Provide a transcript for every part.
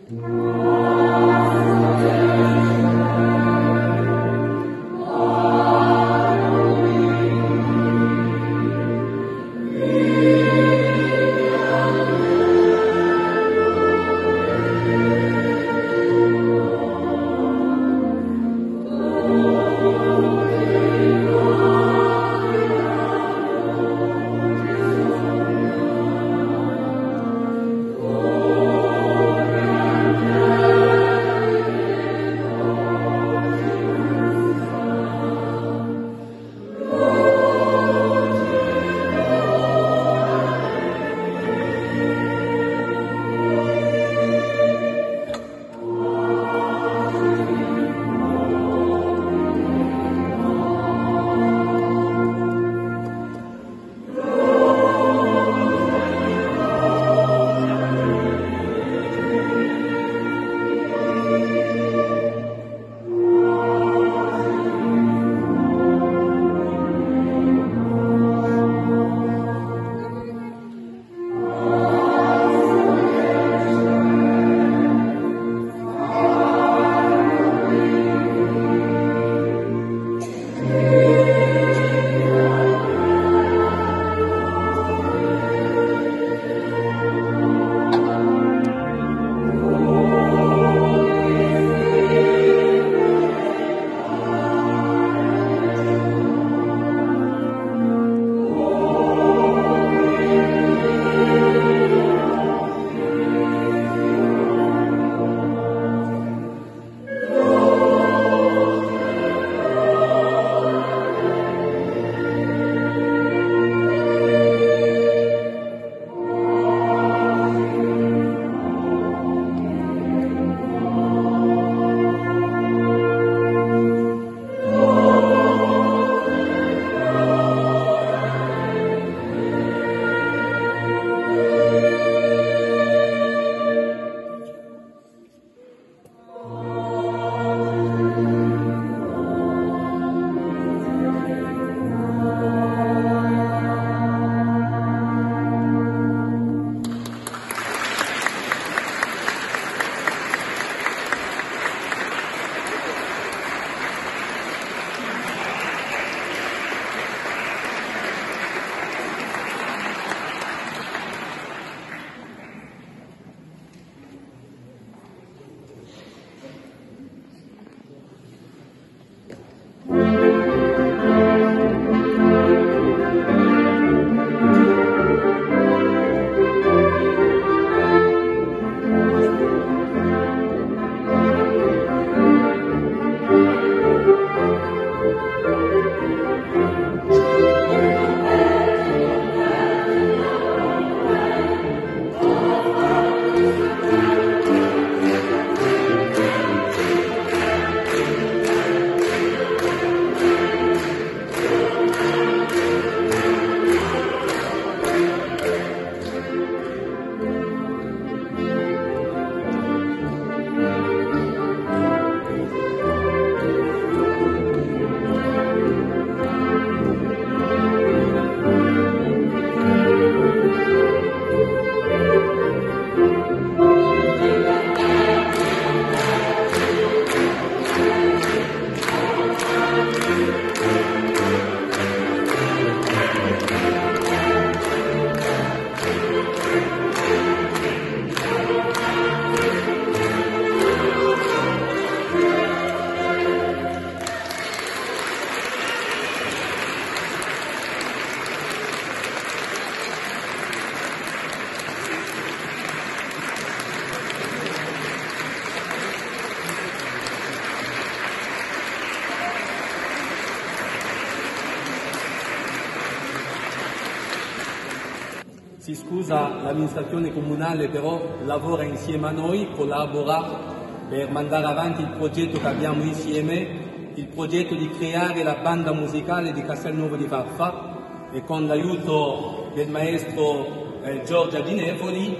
Si scusa l'amministrazione comunale, però lavora insieme a noi, collabora per mandare avanti il progetto che abbiamo insieme, il progetto di creare la banda musicale di Castelnuovo di Faffa, e con l'aiuto del maestro Giorgia Di Nevoli,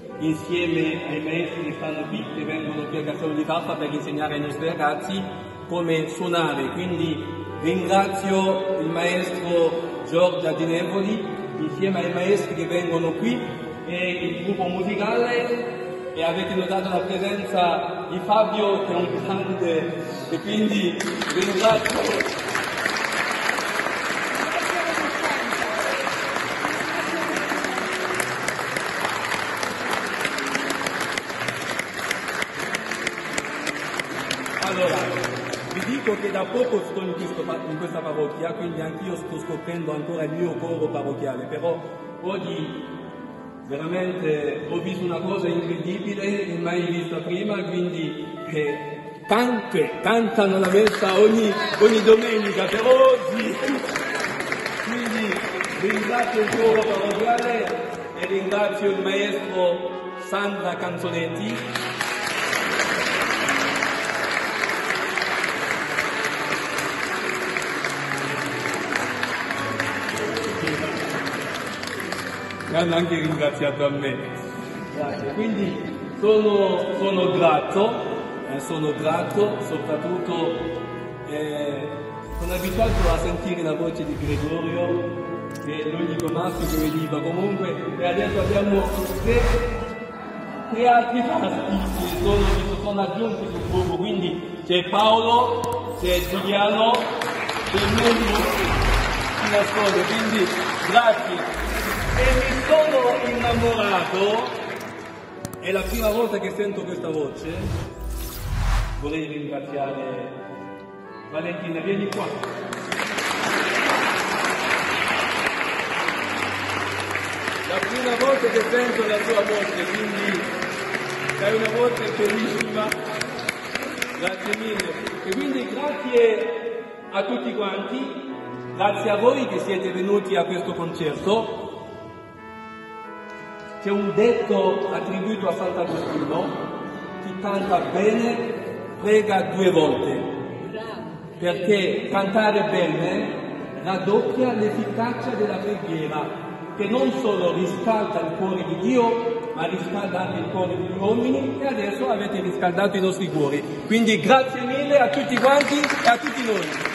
insieme ai maestri che stanno qui, che vengono qui a Castelnuovo di Faffa per insegnare ai nostri ragazzi come suonare. Quindi ringrazio il maestro Giorgia Di Nevoli insieme ai maestri che vengono qui e il gruppo musicale, e avete notato la presenza di Fabio che è un grande e quindi ringrazio. Allora, vi dico che da poco sto in questa parrocchia, quindi anch'io sto scoprendo ancora il mio coro parrocchiale, però oggi veramente ho visto una cosa incredibile, mai vista prima, quindi cantano la messa ogni domenica, però oggi, quindi ringrazio il coro parrocchiale e ringrazio il maestro Sandra Canzonetti. Mi hanno anche ringraziato a me. Grazie. Quindi sono grato, soprattutto sono abituato a sentire la voce di Gregorio, che è l'unico maschio che veniva comunque, e adesso abbiamo tre altri maschi che sono aggiunti sul gruppo, quindi c'è Paolo, c'è Giuliano, c'è Nuno in ascolto, quindi grazie. E mi sono innamorato, è la prima volta che sento questa voce, vorrei ringraziare Valentina, vieni qua. La prima volta che sento la tua voce, quindi sei una voce bellissima, grazie mille. E quindi grazie a tutti quanti, grazie a voi che siete venuti a questo concerto. C'è un detto attribuito a Sant'Agostino: chi canta bene prega 2 volte, perché cantare bene raddoppia l'efficacia della preghiera, che non solo riscalda il cuore di Dio, ma riscalda anche il cuore degli uomini, e adesso avete riscaldato i nostri cuori. Quindi grazie mille a tutti quanti e a tutti noi.